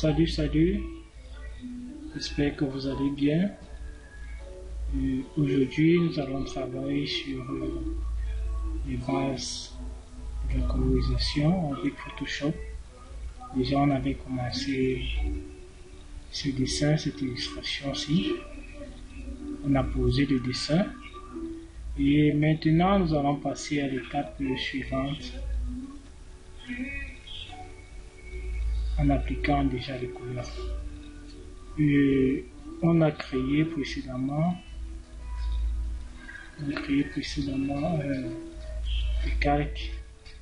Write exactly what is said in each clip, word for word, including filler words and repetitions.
Salut, salut, j'espère que vous allez bien. Euh, Aujourd'hui, nous allons travailler sur euh, les bases de la colorisation avec Photoshop. Déjà, on avait commencé ce dessin, cette illustration-ci. On a posé le dessin. Et maintenant, nous allons passer à l'étape suivante en appliquant déjà les couleurs. Et on a créé précédemment, on a créé précédemment euh, des calques.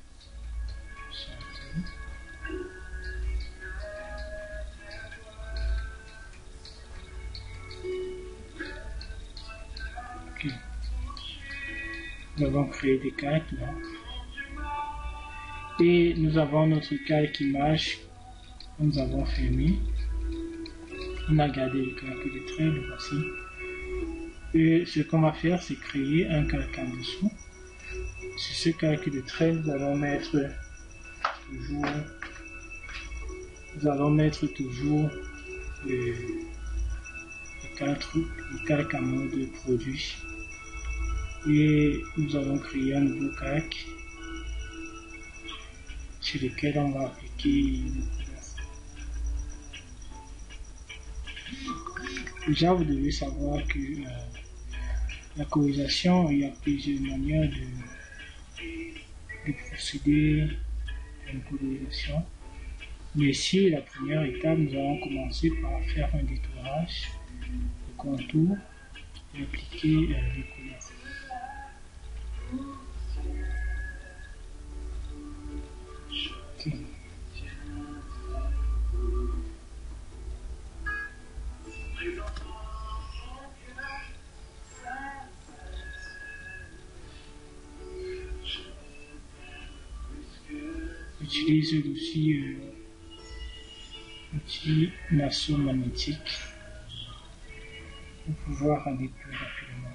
Okay. Nous avons créé des calques là. Et nous avons notre calque image que nous avons fermé. On a gardé le calque de trait, le voici. Et ce qu'on va faire, c'est créer un calque en dessous. Sur ce calque de trait, nous allons mettre toujours, nous allons mettre toujours le, le, calque, le calque en mode produit. Et nous allons créer un nouveau calque sur lequel on va appliquer une couleur. Déjà, vous devez savoir que euh, la colorisation, il y a plusieurs manières de, de procéder à une colorisation. Mais ici, la première étape, nous allons commencer par faire un détourage de contour et appliquer euh, les couleurs. Okay. J'utilise aussi euh, l'outil lasso magnétique pour pouvoir aller plus rapidement.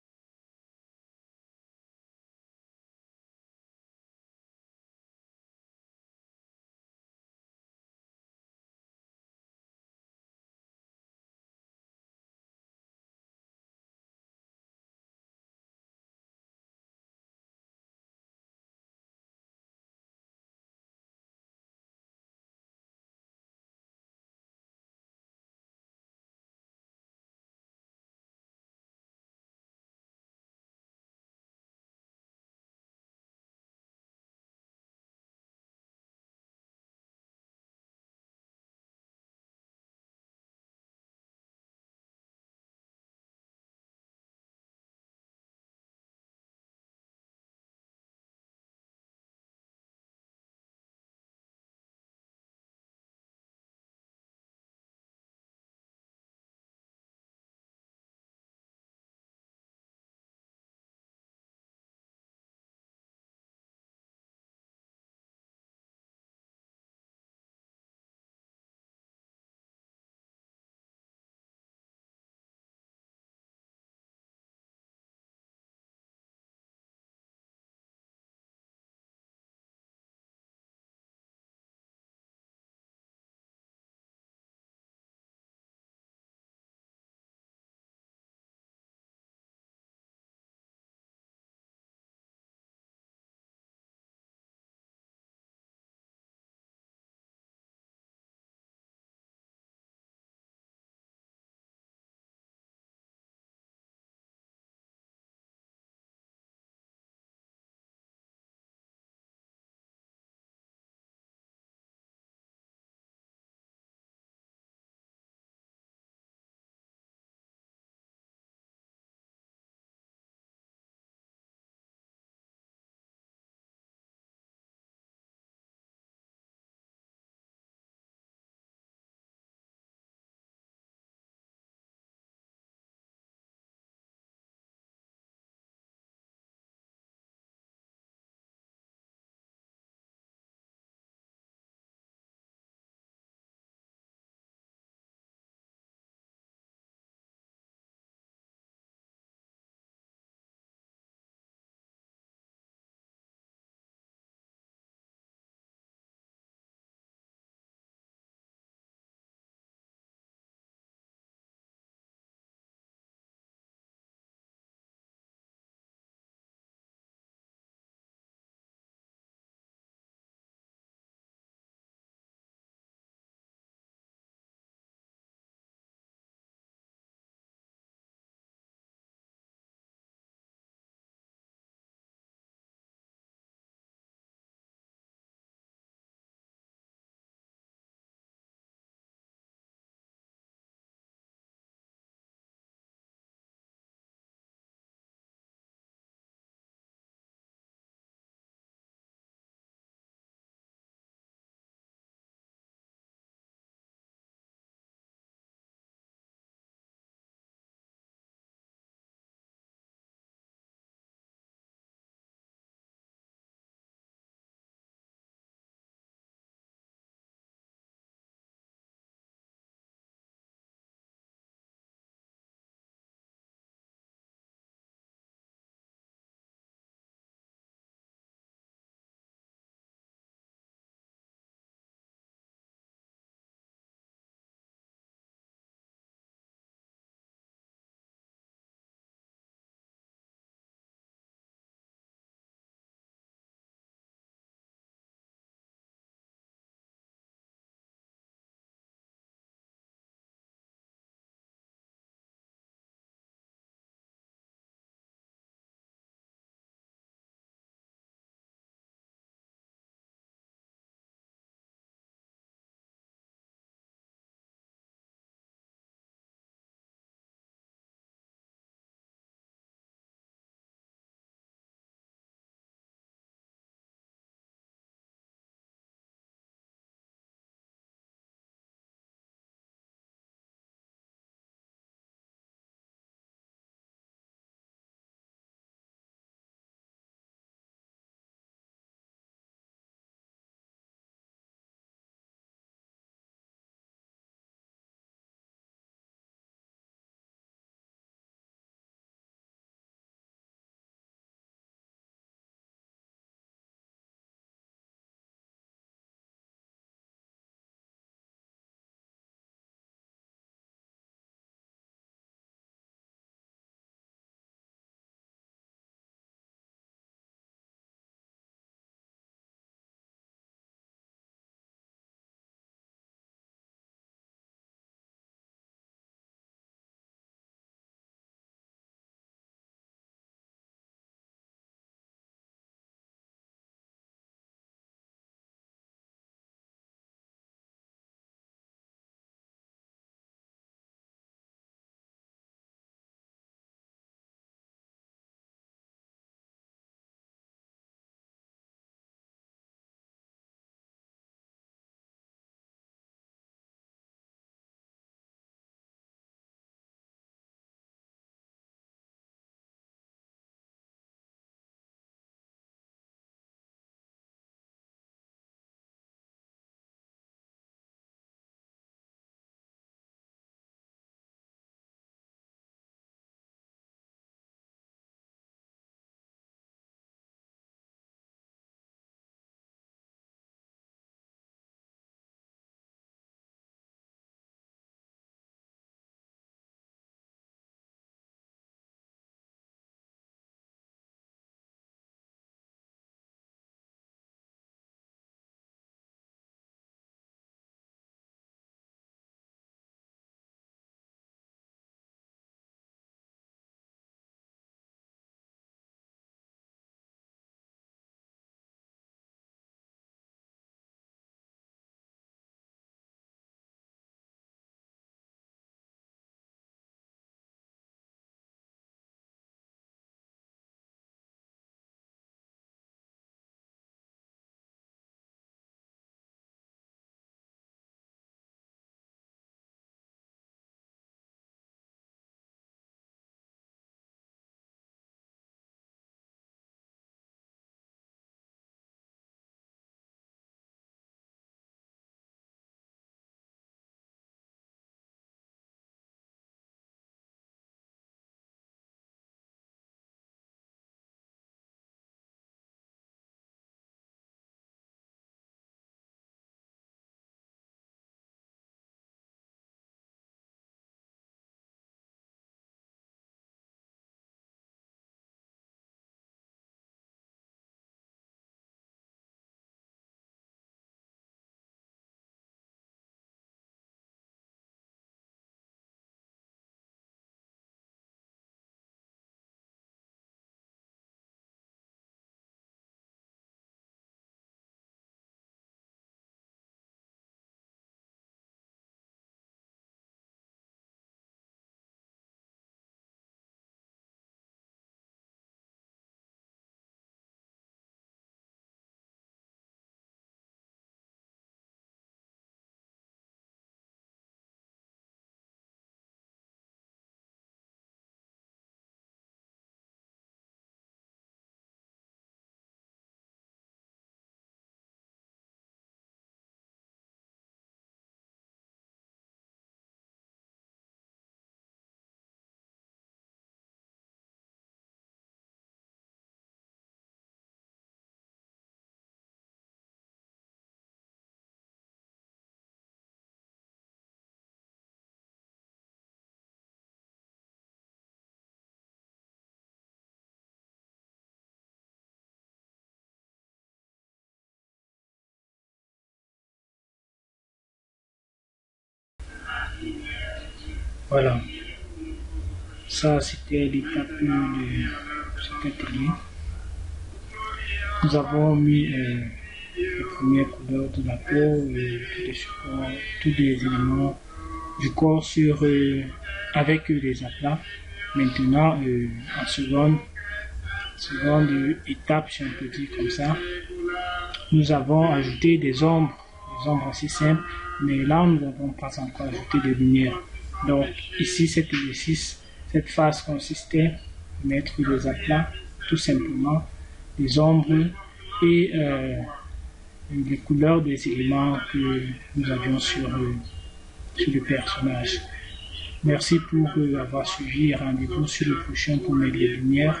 Voilà. Ça, c'était l'étape de cet atelier. Nous avons mis euh, les premières couleurs de la peau, euh, tous les supports, tous les éléments du corps sur, euh, avec euh, les aplats. Maintenant, euh, en seconde, seconde étape, si on peut dire comme ça, nous avons ajouté des ombres, des ombres assez simples, mais là, nous n'avons pas encore ajouté de lumière. Donc, ici, cet exercice, cette phase consistait à mettre des aplats, tout simplement, des ombres et euh, les couleurs des éléments que nous avions sur, euh, sur le personnage. Merci pour euh, avoir suivi. Rendez-vous sur le prochain pour mettre les lumières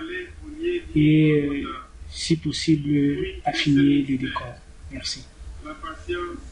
et, euh, si possible, affiner les décors. Merci.